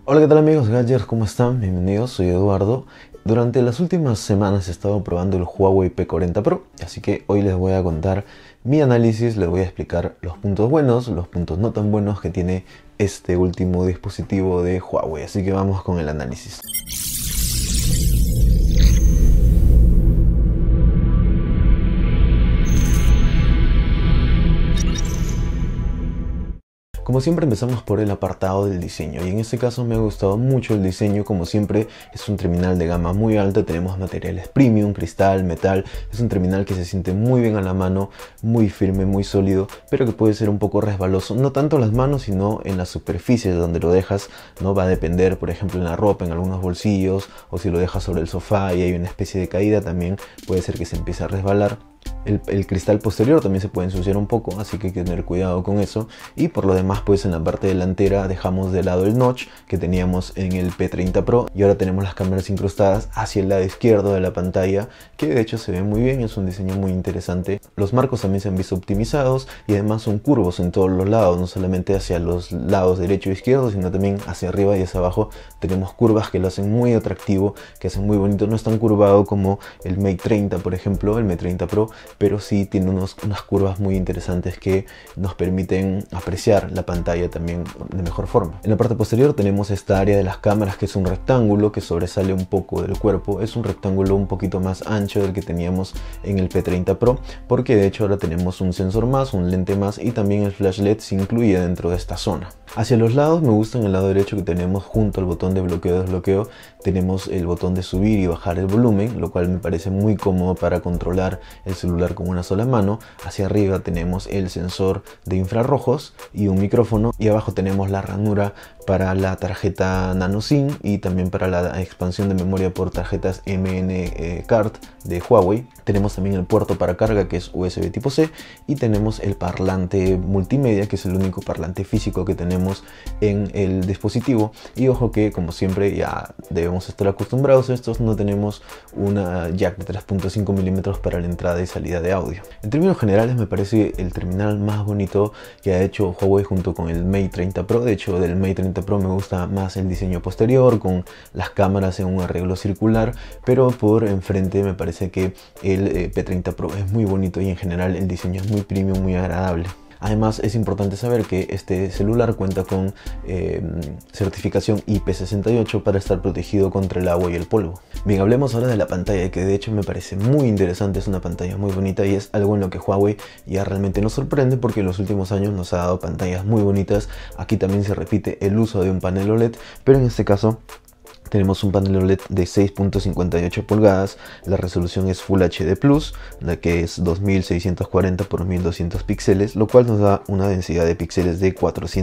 Hola, ¿qué tal amigos Gadgets? ¿Cómo están? Bienvenidos, soy Eduardo. Durante las últimas semanas he estado probando el Huawei P40 Pro, así que hoy les voy a contar mi análisis, les voy a explicar los puntos buenos, los puntos no tan buenos que tiene este último dispositivo de Huawei, así que vamos con el análisis. Como siempre empezamos por el apartado del diseño y en este caso me ha gustado mucho el diseño. Como siempre es un terminal de gama muy alta, tenemos materiales premium, cristal, metal. Es un terminal que se siente muy bien a la mano, muy firme, muy sólido, pero que puede ser un poco resbaloso, no tanto en las manos sino en las superficies donde lo dejas. No va a depender, por ejemplo, en la ropa, en algunos bolsillos, o si lo dejas sobre el sofá y hay una especie de caída, también puede ser que se empiece a resbalar. El cristal posterior también se puede ensuciar un poco, así que hay que tener cuidado con eso. Y por lo demás, pues en la parte delantera dejamos de lado el notch que teníamos en el P30 Pro y ahora tenemos las cámaras incrustadas hacia el lado izquierdo de la pantalla, que de hecho se ve muy bien, es un diseño muy interesante. Los marcos también se han visto optimizados y además son curvos en todos los lados, no solamente hacia los lados derecho e izquierdo, sino también hacia arriba y hacia abajo. Tenemos curvas que lo hacen muy atractivo, que hacen muy bonito. No es tan curvado como el Mate 30, por ejemplo, el Mate 30 Pro, pero sí tiene unas curvas muy interesantes que nos permiten apreciar la pantalla también de mejor forma. En la parte posterior tenemos esta área de las cámaras, que es un rectángulo que sobresale un poco del cuerpo. Es un rectángulo un poquito más ancho del que teníamos en el P30 Pro, porque de hecho ahora tenemos un sensor más, un lente más, y también el flash LED se incluye dentro de esta zona. Hacia los lados me gusta en el lado derecho que tenemos junto al botón de bloqueo y desbloqueo, tenemos el botón de subir y bajar el volumen, lo cual me parece muy cómodo para controlar el celular con una sola mano. Hacia arriba tenemos el sensor de infrarrojos y un micrófono, y abajo tenemos la ranura para la tarjeta nano SIM y también para la expansión de memoria por tarjetas MN Card de Huawei. Tenemos también el puerto para carga, que es USB tipo C, y tenemos el parlante multimedia, que es el único parlante físico que tenemos en el dispositivo. Y ojo que, como siempre, ya debemos estar acostumbrados a estos, no tenemos una jack de 3.5 mm para la entrada y salida de audio. En términos generales me parece el terminal más bonito que ha hecho Huawei junto con el Mate 30 Pro. De hecho, del Mate 30 Pro me gusta más el diseño posterior, con las cámaras en un arreglo circular, pero por enfrente me parece que el P30 Pro es muy bonito y en general el diseño es muy premium, muy agradable. Además es importante saber que este celular cuenta con certificación IP68 para estar protegido contra el agua y el polvo. Bien, hablemos ahora de la pantalla, que de hecho me parece muy interesante. Es una pantalla muy bonita y es algo en lo que Huawei ya realmente nos sorprende, porque en los últimos años nos ha dado pantallas muy bonitas. Aquí también se repite el uso de un panel OLED, pero en este caso tenemos un panel OLED de 6.58 pulgadas, la resolución es Full HD+, la que es 2640 x 1200 píxeles, lo cual nos da una densidad de píxeles de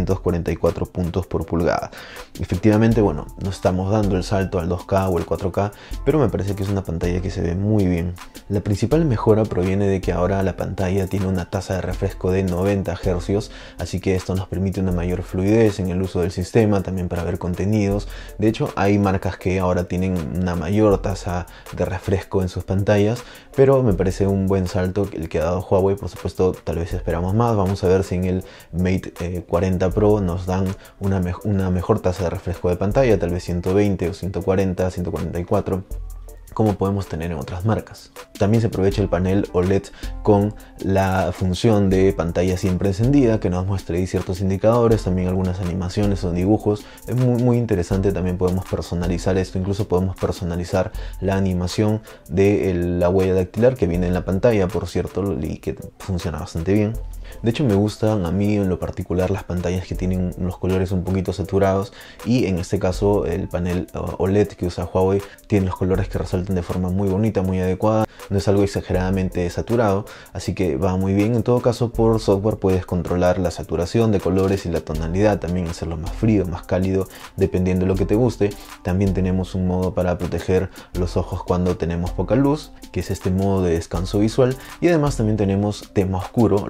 444 puntos por pulgada. Efectivamente, bueno, no estamos dando el salto al 2K o el 4K, pero me parece que es una pantalla que se ve muy bien. La principal mejora proviene de que ahora la pantalla tiene una tasa de refresco de 90 Hz, así que esto nos permite una mayor fluidez en el uso del sistema, también para ver contenidos. De hecho, hay marcas que ahora tienen una mayor tasa de refresco en sus pantallas, pero me parece un buen salto el que ha dado Huawei. Por supuesto, tal vez esperamos más. Vamos a ver si en el Mate 40 Pro nos dan una mejor tasa de refresco de pantalla, tal vez 120 o 140, 144, como podemos tener en otras marcas. También se aprovecha el panel OLED con la función de pantalla siempre encendida, que nos muestra ahí ciertos indicadores, también algunas animaciones o dibujos. Es muy interesante. También podemos personalizar esto, incluso podemos personalizar la animación de la huella dactilar que viene en la pantalla, por cierto, y que funciona bastante bien. De hecho, me gustan a mí en lo particular las pantallas que tienen los colores un poquito saturados, y en este caso el panel OLED que usa Huawei tiene los colores que resaltan de forma muy bonita, muy adecuada. No es algo exageradamente saturado, así que va muy bien. En todo caso, por software puedes controlar la saturación de colores y la tonalidad, también hacerlo más frío, más cálido, dependiendo de lo que te guste. También tenemos un modo para proteger los ojos cuando tenemos poca luz, que es este modo de descanso visual, y además también tenemos tema oscuro, el cual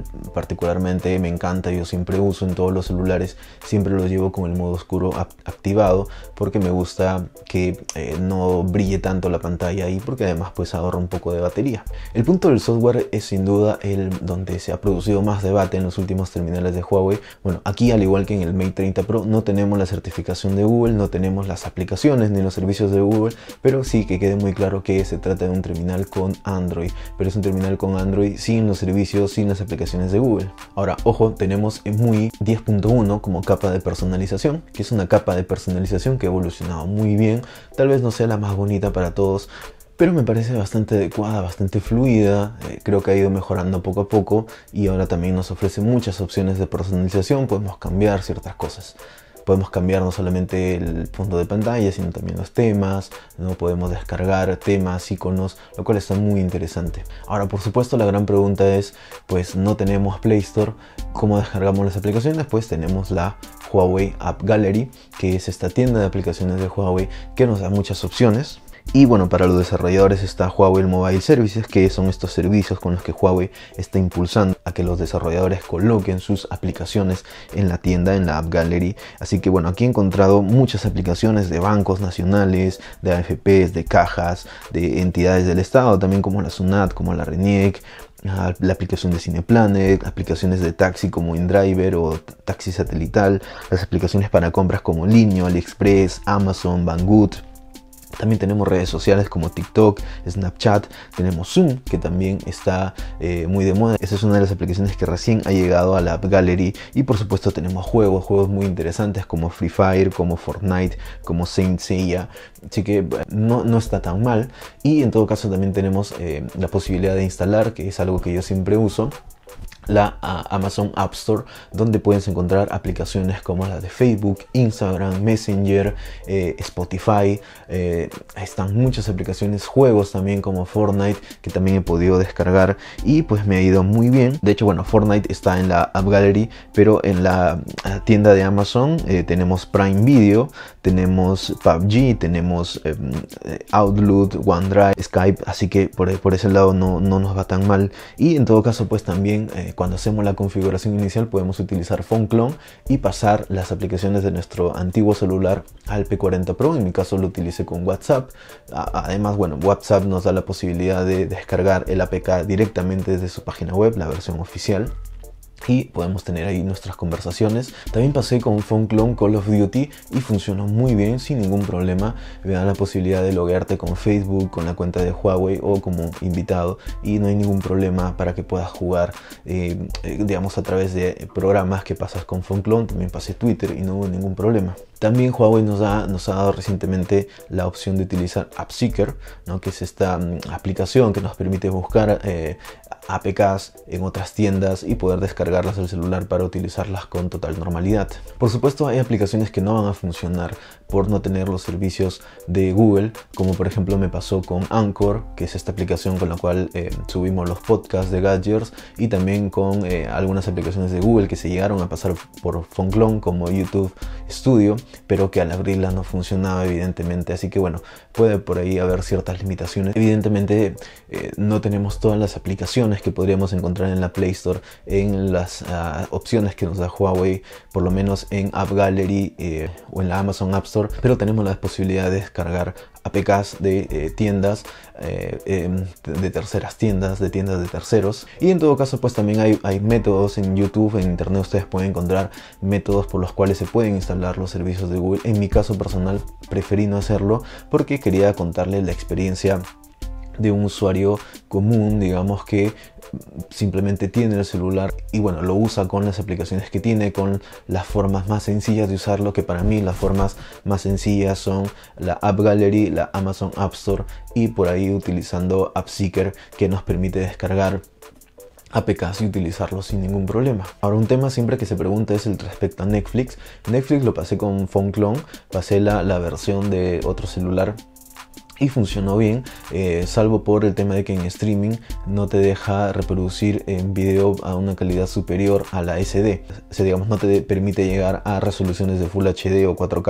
particularmente me encanta, yo siempre uso en todos los celulares, siempre los llevo con el modo oscuro activado porque me gusta que no brille tanto la pantalla y porque además pues ahorra un poco de batería. El punto del software es sin duda el donde se ha producido más debate en los últimos terminales de Huawei. Bueno, aquí al igual que en el Mate 30 Pro no tenemos la certificación de Google, no tenemos las aplicaciones ni los servicios de Google, pero sí que quede muy claro que se trata de un terminal con Android, pero es un terminal con Android sin los servicios, sin las aplicaciones de Google. Ahora, ojo, tenemos MUI 10.1 como capa de personalización, que es una capa de personalización que ha evolucionado muy bien. Tal vez no sea la más bonita para todos, pero me parece bastante adecuada, bastante fluida. Creo que ha ido mejorando poco a poco y ahora también nos ofrece muchas opciones de personalización. Podemos cambiar ciertas cosas. Podemos cambiar no solamente el fondo de pantalla, sino también los temas, ¿no? Podemos descargar temas, iconos, lo cual está muy interesante. Ahora, por supuesto, la gran pregunta es, pues no tenemos Play Store, ¿cómo descargamos las aplicaciones? Pues tenemos la Huawei App Gallery, que es esta tienda de aplicaciones de Huawei que nos da muchas opciones. Y bueno, para los desarrolladores está Huawei Mobile Services, que son estos servicios con los que Huawei está impulsando a que los desarrolladores coloquen sus aplicaciones en la tienda, en la App Gallery. Así que bueno, aquí he encontrado muchas aplicaciones de bancos nacionales, de AFPs, de cajas, de entidades del Estado, también como la SUNAT, como la RENIEC, la aplicación de Cineplanet, aplicaciones de taxi como InDriver o taxi satelital, las aplicaciones para compras como Linio, AliExpress, Amazon, Banggood. También tenemos redes sociales como TikTok, Snapchat, tenemos Zoom, que también está muy de moda. Esa es una de las aplicaciones que recién ha llegado a la App Gallery. Y por supuesto tenemos juegos muy interesantes como Free Fire, como Fortnite, como Saint Seiya. Así que no está tan mal. Y en todo caso también tenemos la posibilidad de instalar, que es algo que yo siempre uso, la Amazon App Store, donde puedes encontrar aplicaciones como las de Facebook, Instagram, Messenger, Spotify. Están muchas aplicaciones, juegos también como Fortnite, que también he podido descargar y pues me ha ido muy bien. De hecho, bueno, Fortnite está en la App Gallery, pero en la tienda de Amazon tenemos Prime Video, tenemos PUBG, tenemos Outlook, OneDrive, Skype, así que por ese lado no nos va tan mal. Y en todo caso pues también cuando hacemos la configuración inicial podemos utilizar PhoneClone y pasar las aplicaciones de nuestro antiguo celular al P40 Pro. En mi caso lo utilicé con WhatsApp. Además, bueno, WhatsApp nos da la posibilidad de descargar el APK directamente desde su página web, la versión oficial, y podemos tener ahí nuestras conversaciones. También pasé con PhoneClone Call of Duty y funcionó muy bien, sin ningún problema. Me da la posibilidad de loguearte con Facebook, con la cuenta de Huawei o como invitado, y no hay ningún problema para que puedas jugar digamos a través de programas que pasas con PhoneClone. También pasé Twitter y no hubo ningún problema. También Huawei nos ha dado recientemente la opción de utilizar AppSeeker, ¿no? Que es esta aplicación que nos permite buscar APKs en otras tiendas y poder descargarlas al celular para utilizarlas con total normalidad. Por supuesto, hay aplicaciones que no van a funcionar por no tener los servicios de Google, como por ejemplo me pasó con Anchor, que es esta aplicación con la cual subimos los podcasts de Gadgets, y también con algunas aplicaciones de Google que se llegaron a pasar por PhoneClone, como YouTube Studio, pero que al abrirla no funcionaba evidentemente. Así que bueno, puede por ahí haber ciertas limitaciones. Evidentemente no tenemos todas las aplicaciones que podríamos encontrar en la Play Store, en las opciones que nos da Huawei, por lo menos en App Gallery o en la Amazon App Store, pero tenemos la posibilidad de descargar APKs de tiendas, de terceras tiendas, de tiendas de terceros. Y en todo caso pues también hay métodos en YouTube, en internet ustedes pueden encontrar métodos por los cuales se pueden instalar los servicios de Google. En mi caso personal preferí no hacerlo porque quería contarles la experiencia de un usuario común, digamos, que simplemente tiene el celular y bueno, lo usa con las aplicaciones que tiene, con las formas más sencillas de usarlo, que para mí las formas más sencillas son la App Gallery, la Amazon App Store y por ahí utilizando AppSeeker, que nos permite descargar APKs y utilizarlos sin ningún problema. Ahora, un tema siempre que se pregunta es el respecto a Netflix. Netflix lo pasé con PhoneClone, pasé la versión de otro celular y funcionó bien, salvo por el tema de que en streaming no te deja reproducir en video a una calidad superior a la SD. O sea, digamos, no te permite llegar a resoluciones de Full HD o 4K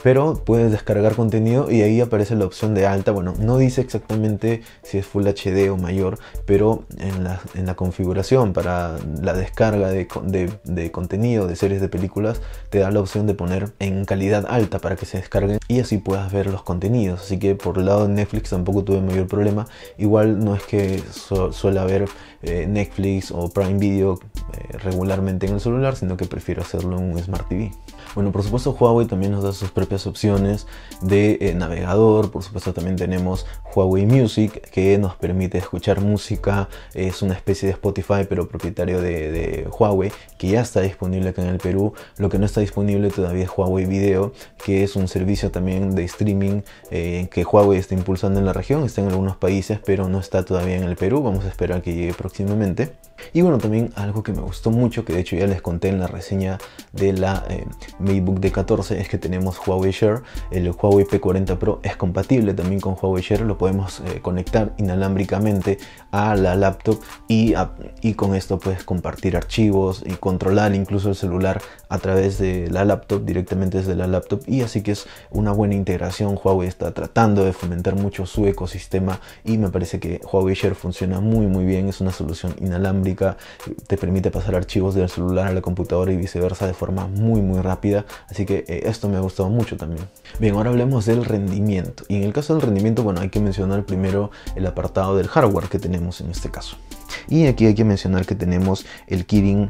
pero puedes descargar contenido y ahí aparece la opción de alta. Bueno, no dice exactamente si es Full HD o mayor, pero en la configuración para la descarga de contenido, de series, de películas, te da la opción de poner en calidad alta para que se descarguen y así puedas ver los contenidos. Así que por el lado de Netflix tampoco tuve mayor problema. Igual no es que suele ver Netflix o Prime Video regularmente en el celular, sino que prefiero hacerlo en un Smart TV. Bueno, por supuesto Huawei también nos da sus propias opciones de navegador. Por supuesto también tenemos Huawei Music, que nos permite escuchar música. Es una especie de Spotify pero propietario de Huawei, que ya está disponible acá en el Perú. Lo que no está disponible todavía es Huawei Video, que es un servicio también de streaming que Huawei está impulsando en la región. Está en algunos países pero no está todavía en el Perú. Vamos a esperar que llegue próximamente. Y bueno, también algo que me gustó mucho, que de hecho ya les conté en la reseña de la MateBook D14, es que tenemos Huawei Share. El Huawei P40 Pro es compatible también con Huawei Share. Lo podemos conectar inalámbricamente a la laptop y con esto puedes compartir archivos y controlar incluso el celular a través de la laptop, directamente desde la laptop. Y así que es una buena integración. Huawei está tratando de fomentar mucho su ecosistema y me parece que Huawei Share funciona muy bien. Es una solución inalámbrica, te permite pasar archivos del celular a la computadora y viceversa de forma muy rápida. Así que esto me ha gustado mucho también. Bien, ahora hablemos del rendimiento. Y en el caso del rendimiento, bueno, hay que mencionar primero el apartado del hardware que tenemos en este caso. Y aquí hay que mencionar que tenemos el Kirin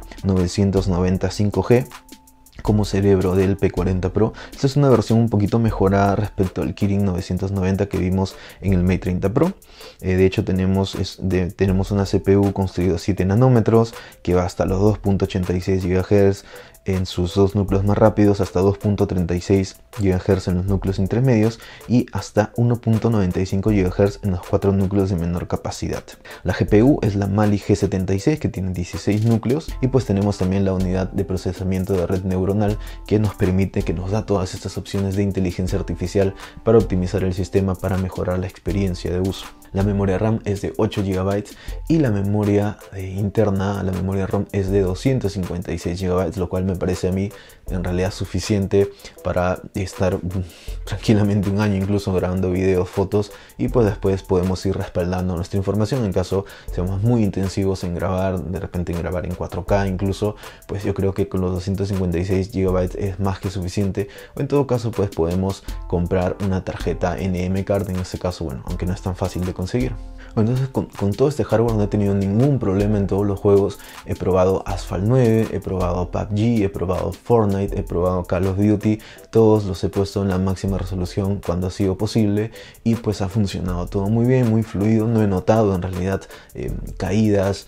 990 5G como cerebro del P40 Pro. Esta es una versión un poquito mejorada respecto al Kirin 990 que vimos en el Mate 30 Pro. De hecho tenemos una CPU construida a 7 nanómetros que va hasta los 2.86 GHz en sus dos núcleos más rápidos, hasta 2.36 GHz en los núcleos intermedios y hasta 1.95 GHz en los 4 núcleos de menor capacidad. La GPU es la Mali G76, que tiene 16 núcleos, y pues tenemos también la unidad de procesamiento de red neuronal que nos da todas estas opciones de inteligencia artificial para optimizar el sistema, para mejorar la experiencia de uso. La memoria RAM es de 8 GB y la memoria interna, la memoria ROM, es de 256 GB, lo cual me parece a mí en realidad suficiente para estar tranquilamente un año incluso grabando videos, fotos, y pues después podemos ir respaldando nuestra información en caso seamos muy intensivos en grabar, de repente en grabar en 4K incluso. Pues yo creo que con los 256 GB es más que suficiente, o en todo caso pues podemos comprar una tarjeta NM Card en este caso, bueno, aunque no es tan fácil de conseguir. Entonces con todo este hardware no he tenido ningún problema en todos los juegos. He probado Asphalt 9, he probado PUBG, he probado Fortnite, he probado Call of Duty. Todos los he puesto en la máxima resolución cuando ha sido posible y pues ha funcionado todo muy bien, muy fluido. No he notado en realidad caídas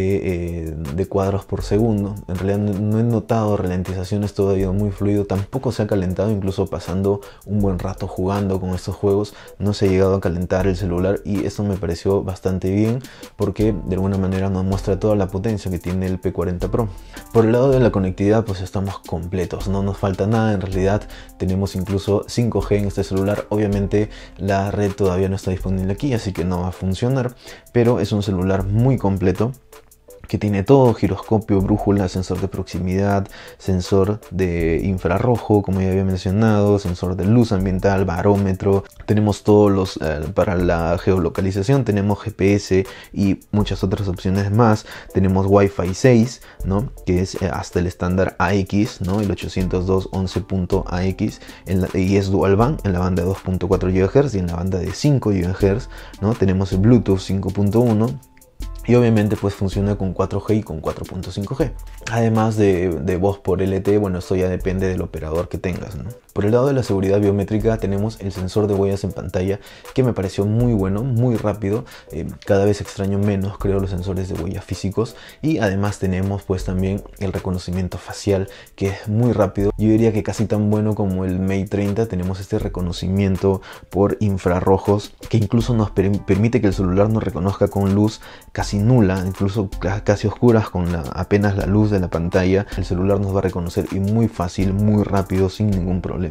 de cuadros por segundo. En realidad no he notado ralentizaciones, todo ha ido muy fluido. Tampoco se ha calentado, incluso pasando un buen rato jugando con estos juegos no se ha llegado a calentar el celular, y esto me pareció bastante bien porque de alguna manera nos muestra toda la potencia que tiene el P40 Pro. Por el lado de la conectividad pues estamos completos, no nos falta nada. En realidad tenemos incluso 5G en este celular. Obviamente la red todavía no está disponible aquí, así que no va a funcionar, pero es un celular muy completo que tiene todo: giroscopio, brújula, sensor de proximidad, sensor de infrarrojo, como ya había mencionado, sensor de luz ambiental, barómetro. Tenemos todos los para la geolocalización, tenemos GPS y muchas otras opciones más. Tenemos Wi-Fi 6, ¿no? Que es hasta el estándar AX, ¿no? El 802.11.AX, y es dual band en la banda de 2.4 GHz y en la banda de 5 GHz, ¿no? Tenemos el Bluetooth 5.1. Y obviamente pues funciona con 4G y con 4.5G. Además de voz por LTE, bueno, esto ya depende del operador que tengas, ¿no? Por el lado de la seguridad biométrica tenemos el sensor de huellas en pantalla, que me pareció muy bueno, muy rápido. Cada vez extraño menos, creo, los sensores de huellas físicos. Y además tenemos pues también el reconocimiento facial, que es muy rápido. Yo diría que casi tan bueno como el Mate 30. Tenemos este reconocimiento por infrarrojos que incluso nos permite que el celular nos reconozca con luz casi nula, incluso casi oscuras, con apenas la luz de la pantalla. El celular nos va a reconocer, y muy fácil, muy rápido, sin ningún problema.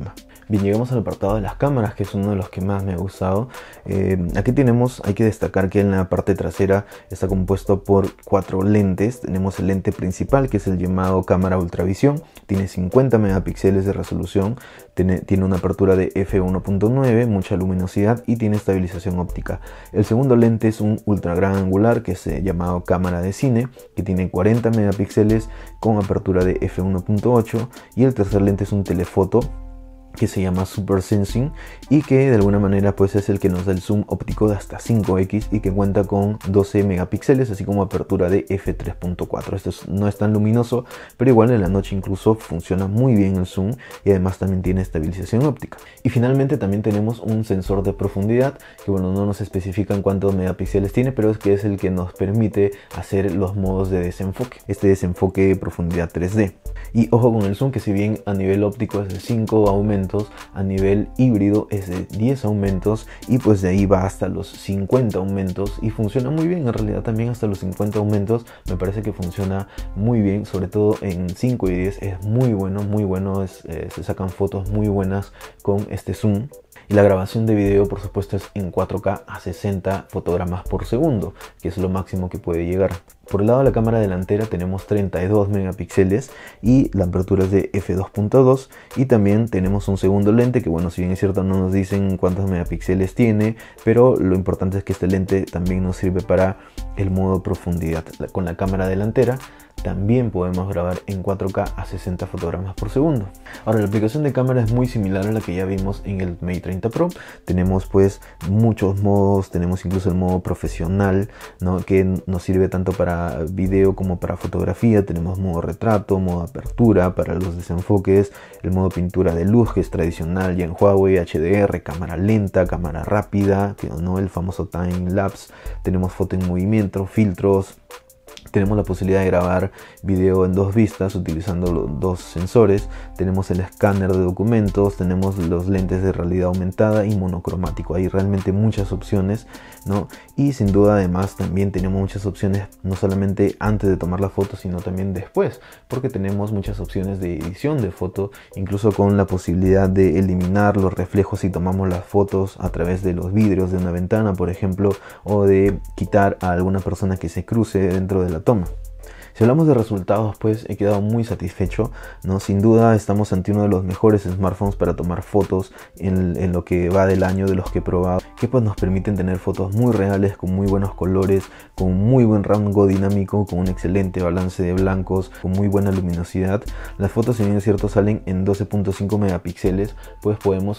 Bien, llegamos al apartado de las cámaras, que es uno de los que más me ha gustado. Aquí tenemos, hay que destacar que en la parte trasera está compuesto por 4 lentes. Tenemos el lente principal, que es el llamado cámara ultravisión. Tiene 50 megapíxeles de resolución, tiene una apertura de f1.9, mucha luminosidad y tiene estabilización óptica. El segundo lente es un ultra gran angular, que es llamado cámara de cine, que tiene 40 megapíxeles con apertura de f1.8. Y el tercer lente es un telefoto, que se llama Super Sensing, y que de alguna manera pues es el que nos da el zoom óptico de hasta 5x y que cuenta con 12 megapíxeles, así como apertura de f3.4. Esto no es tan luminoso, pero igual en la noche incluso funciona muy bien el zoom, y además también tiene estabilización óptica. Y finalmente también tenemos un sensor de profundidad, que bueno, no nos especifican cuántos megapíxeles tiene, pero es que es el que nos permite hacer los modos de desenfoque, este desenfoque de profundidad 3D. Y ojo con el zoom, que si bien a nivel óptico es de 5 aumentos, a nivel híbrido es de 10 aumentos, y pues de ahí va hasta los 50 aumentos, y funciona muy bien. En realidad también hasta los 50 aumentos me parece que funciona muy bien, sobre todo en 5 y 10 es muy bueno, se sacan fotos muy buenas con este zoom. Y la grabación de video, por supuesto, es en 4K a 60 fotogramas por segundo, que es lo máximo que puede llegar. Por el lado de la cámara delantera tenemos 32 megapíxeles y la apertura es de f2.2, y también tenemos un segundo lente que, bueno, si bien es cierto no nos dicen cuántos megapíxeles tiene, pero lo importante es que este lente también nos sirve para el modo profundidad. Con la cámara delantera también podemos grabar en 4K a 60 fotogramas por segundo. Ahora, la aplicación de cámara es muy similar a la que ya vimos en el Mate 30 Pro. Tenemos pues muchos modos, tenemos incluso el modo profesional, ¿no?, que nos sirve tanto para video como para fotografía. Tenemos modo retrato, modo apertura para los desenfoques, el modo pintura de luz, que es tradicional ya en Huawei, HDR, cámara lenta, cámara rápida, ¿no?, el famoso time lapse. Tenemos foto en movimiento, filtros. Tenemos la posibilidad de grabar video en 2 vistas utilizando los 2 sensores. Tenemos el escáner de documentos, tenemos los lentes de realidad aumentada y monocromático. Hay realmente muchas opciones, ¿no? Y sin duda además también tenemos muchas opciones, no solamente antes de tomar la foto, sino también después, porque tenemos muchas opciones de edición de foto, incluso con la posibilidad de eliminar los reflejos si tomamos las fotos a través de los vidrios de una ventana, por ejemplo, o de quitar a alguna persona que se cruce dentro de la toma. Si hablamos de resultados, pues he quedado muy satisfecho, ¿no? Sin duda estamos ante uno de los mejores smartphones para tomar fotos en lo que va del año, de los que he probado, que pues nos permiten tener fotos muy reales, con muy buenos colores, con muy buen rango dinámico, con un excelente balance de blancos, con muy buena luminosidad. Las fotos, si bien es cierto, salen en 12.5 megapíxeles, pues podemos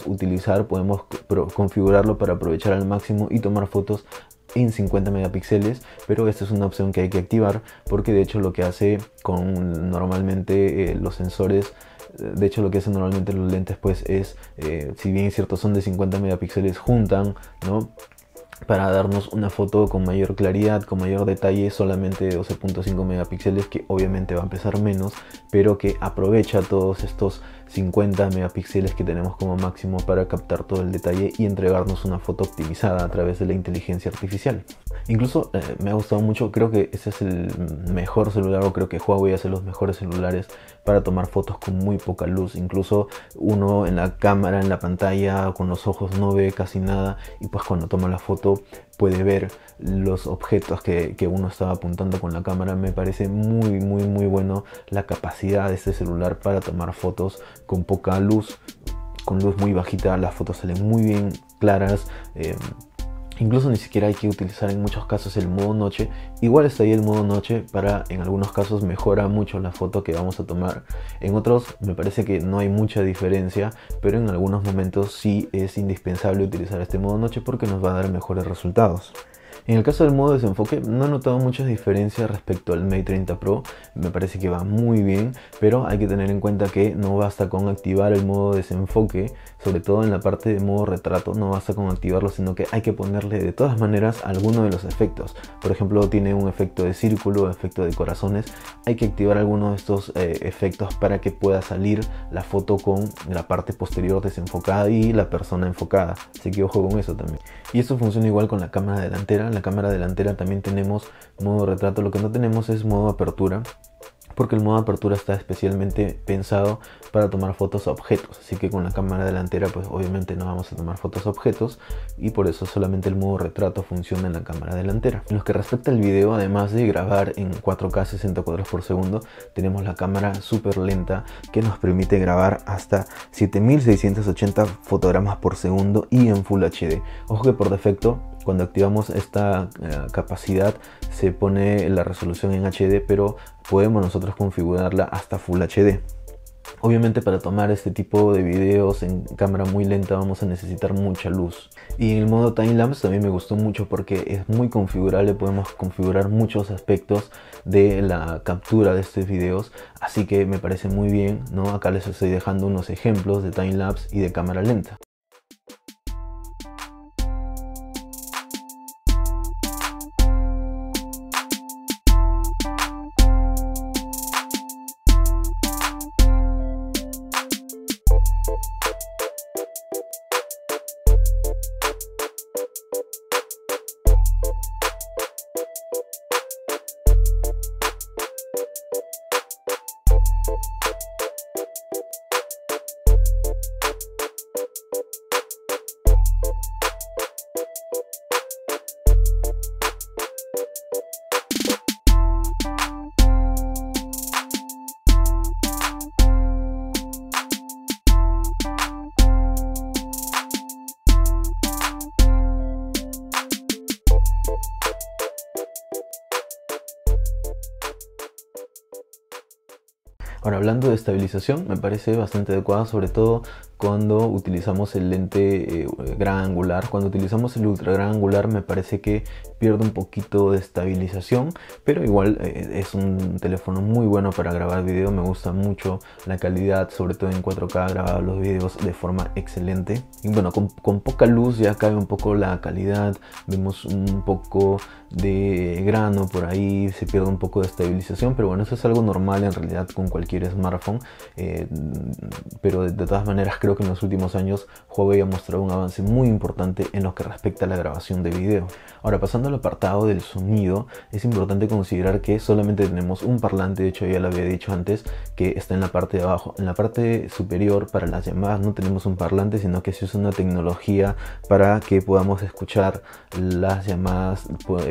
configurarlo para aprovechar al máximo y tomar fotos en 50 megapíxeles, pero esta es una opción que hay que activar, porque de hecho lo que hace con normalmente los sensores, de hecho lo que hacen normalmente los lentes pues es, si bien es cierto son de 50 megapíxeles, juntan, ¿no?, para darnos una foto con mayor claridad, con mayor detalle, solamente de 12.5 megapíxeles, que obviamente va a pesar menos, pero que aprovecha todos estos 50 megapíxeles que tenemos como máximo para captar todo el detalle y entregarnos una foto optimizada a través de la inteligencia artificial. Incluso me ha gustado mucho, creo que ese es el mejor celular, o creo que Huawei hace los mejores celulares para tomar fotos con muy poca luz. Incluso uno en la cámara, en la pantalla, con los ojos no ve casi nada, y pues cuando toma la foto puede ver los objetos que uno estaba apuntando con la cámara. Me parece muy bueno la capacidad de este celular para tomar fotos con poca luz, con luz muy bajita. Las fotos salen muy bien claras. Incluso ni siquiera hay que utilizar en muchos casos el modo noche. Igual está ahí el modo noche para, en algunos casos mejora mucho la foto que vamos a tomar. En otros me parece que no hay mucha diferencia, pero en algunos momentos sí es indispensable utilizar este modo noche porque nos va a dar mejores resultados. En el caso del modo desenfoque no he notado muchas diferencias respecto al Mate 30 Pro. Me parece que va muy bien, pero hay que tener en cuenta que no basta con activar el modo desenfoque, sobre todo en la parte de modo retrato. No basta con activarlo, sino que hay que ponerle de todas maneras alguno de los efectos. Por ejemplo, tiene un efecto de círculo, efecto de corazones. Hay que activar alguno de estos efectos para que pueda salir la foto con la parte posterior desenfocada y la persona enfocada. Así que ojo con eso también. Y esto funciona igual con la cámara delantera. En la cámara delantera también tenemos modo retrato. Lo que no tenemos es modo apertura, porque el modo apertura está especialmente pensado para tomar fotos a objetos, así que con la cámara delantera pues obviamente no vamos a tomar fotos a objetos, y por eso solamente el modo retrato funciona en la cámara delantera. En lo que respecta al video, además de grabar en 4K 60 cuadros por segundo, tenemos la cámara súper lenta que nos permite grabar hasta 7680 fotogramas por segundo y en Full HD. Ojo que por defecto, cuando activamos esta capacidad, se pone la resolución en HD, pero podemos nosotros configurarla hasta Full HD. Obviamente para tomar este tipo de videos en cámara muy lenta vamos a necesitar mucha luz. Y en el modo timelapse también me gustó mucho porque es muy configurable, podemos configurar muchos aspectos de la captura de estos videos, así que me parece muy bien, ¿no? Acá les estoy dejando unos ejemplos de timelapse y de cámara lenta. Ahora, hablando de estabilización, me parece bastante adecuada, sobre todo cuando utilizamos el lente gran angular. Cuando utilizamos el ultra gran angular me parece que pierde un poquito de estabilización, pero igual es un teléfono muy bueno para grabar video. Me gusta mucho la calidad, sobre todo en 4K, grabado los videos de forma excelente. Y bueno, con poca luz ya cae un poco la calidad, vemos un poco de grano por ahí, se pierde un poco de estabilización, pero bueno, eso es algo normal en realidad con cualquier smartphone, pero de todas maneras creo que en los últimos años Huawei ha mostrado un avance muy importante en lo que respecta a la grabación de video. Ahora, pasando al apartado del sonido, es importante considerar que solamente tenemos un parlante. De hecho ya lo había dicho antes, que está en la parte de abajo. En la parte superior para las llamadas no tenemos un parlante, sino que se usa una tecnología para que podamos escuchar las llamadas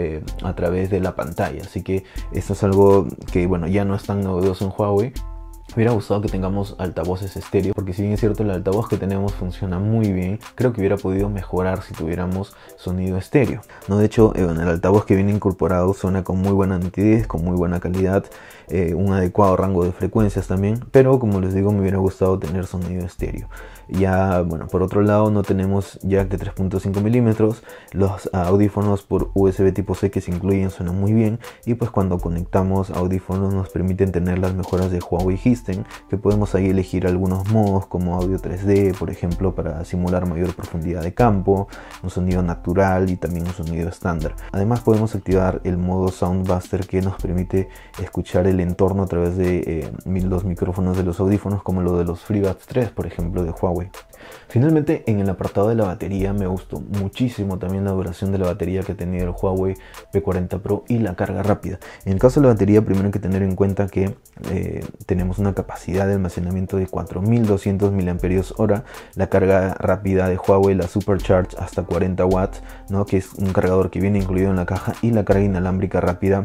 a través de la pantalla, así que esto es algo que bueno, ya no es tan novedoso en Huawei. Me hubiera gustado que tengamos altavoces estéreo, porque si bien es cierto el altavoz que tenemos funciona muy bien, creo que hubiera podido mejorar si tuviéramos sonido estéreo, ¿no? De hecho, el altavoz que viene incorporado suena con muy buena nitidez, con muy buena calidad, un adecuado rango de frecuencias también, pero como les digo, me hubiera gustado tener sonido estéreo. Ya, bueno, por otro lado no tenemos jack de 3.5 milímetros, los audífonos por USB tipo C que se incluyen suenan muy bien, y pues cuando conectamos audífonos nos permiten tener las mejoras de Huawei Histen, que podemos ahí elegir algunos modos como audio 3D, por ejemplo, para simular mayor profundidad de campo, un sonido natural y también un sonido estándar. Además podemos activar el modo Soundbuster, que nos permite escuchar el entorno a través de los micrófonos de los audífonos, como lo de los FreeBuds 3, por ejemplo, de Huawei. Finalmente, en el apartado de la batería me gustó muchísimo también la duración de la batería que tenía el Huawei P40 Pro y la carga rápida. En el caso de la batería, primero hay que tener en cuenta que tenemos una capacidad de almacenamiento de 4200 mAh, la carga rápida de Huawei, la Supercharge, hasta 40 watts, ¿no? Que es un cargador que viene incluido en la caja, y la carga inalámbrica rápida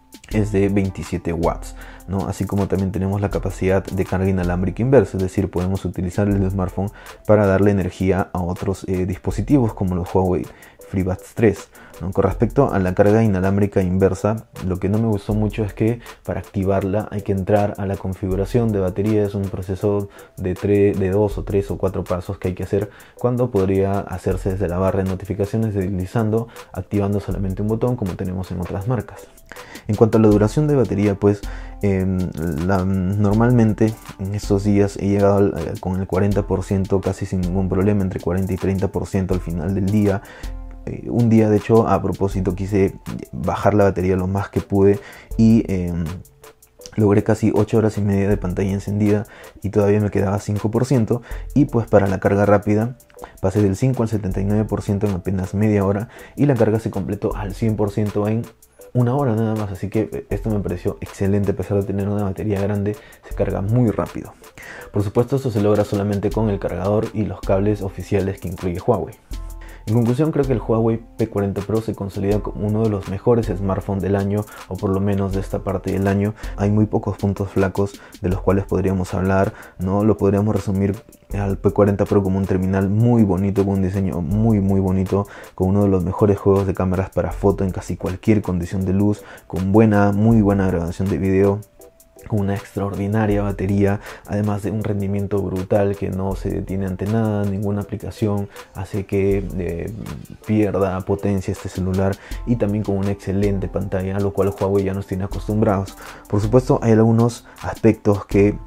es de 27 watts, ¿no? Así como también tenemos la capacidad de carga inalámbrica inversa, es decir, podemos utilizar el smartphone para darle energía a otros dispositivos como los Huawei FreeBuds 3, ¿no? Con respecto a la carga inalámbrica inversa, lo que no me gustó mucho es que para activarla hay que entrar a la configuración de batería. Es un proceso de 2 o 3 o 4 pasos que hay que hacer, cuando podría hacerse desde la barra de notificaciones, deslizando, activando solamente un botón como tenemos en otras marcas. En cuanto a la duración de batería, pues normalmente en estos días he llegado con el 40% casi sin ningún problema, entre 40 y 30% al final del día. Un día, de hecho, a propósito, quise bajar la batería lo más que pude y logré casi 8 horas y media de pantalla encendida y todavía me quedaba 5%. Y pues para la carga rápida pasé del 5 al 79% en apenas media hora y la carga se completó al 100% en una hora nada más. Así que esto me pareció excelente. A pesar de tener una batería grande, se carga muy rápido. Por supuesto, esto se logra solamente con el cargador y los cables oficiales que incluye Huawei. En conclusión, creo que el Huawei P40 Pro se consolida como uno de los mejores smartphones del año, o por lo menos de esta parte del año. Hay muy pocos puntos flacos de los cuales podríamos hablar, ¿no? Lo podríamos resumir al P40 Pro como un terminal muy bonito, con un diseño muy bonito, con uno de los mejores juegos de cámaras para foto en casi cualquier condición de luz, con muy buena grabación de video, con una extraordinaria batería, además de un rendimiento brutal que no se detiene ante nada. Ninguna aplicación hace que pierda potencia este celular, y también con una excelente pantalla, a lo cual Huawei ya nos tiene acostumbrados. Por supuesto, hay algunos aspectos que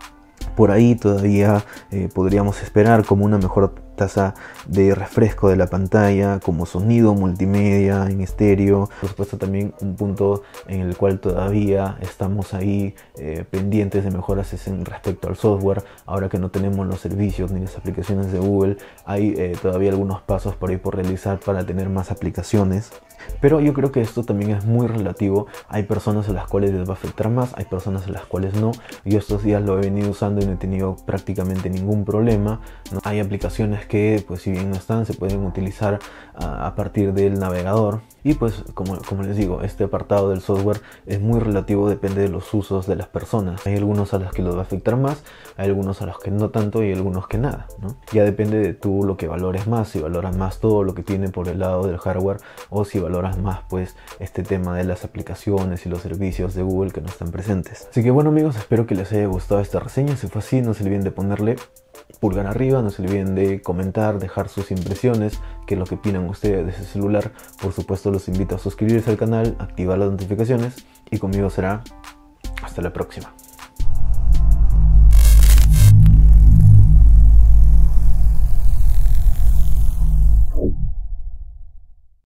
por ahí todavía podríamos esperar, como una mejor tasa de refresco de la pantalla, como sonido multimedia en estéreo. Por supuesto, también un punto en el cual todavía estamos ahí pendientes de mejoras es en respecto al software. Ahora que no tenemos los servicios ni las aplicaciones de Google, hay todavía algunos pasos por ahí por realizar para tener más aplicaciones. Pero yo creo que esto también es muy relativo. Hay personas a las cuales les va a afectar más, hay personas a las cuales no. Yo estos días lo he venido usando y no he tenido prácticamente ningún problema, ¿no? Hay aplicaciones que, pues si bien no están, se pueden utilizar a partir del navegador. Y pues como les digo, este apartado del software es muy relativo, depende de los usos de las personas. Hay algunos a los que los va a afectar más, hay algunos a los que no tanto y algunos que nada, ¿no? Ya depende de tú lo que valores más, si valoras más todo lo que tiene por el lado del hardware, o si valoras más pues este tema de las aplicaciones y los servicios de Google que no están presentes. Así que bueno amigos, espero que les haya gustado esta reseña. Si fue así, no se olviden de ponerle pulgar arriba, no se olviden de comentar, dejar sus impresiones, qué es lo que opinan ustedes de ese celular. Por supuesto, los invito a suscribirse al canal, activar las notificaciones, y conmigo será hasta la próxima.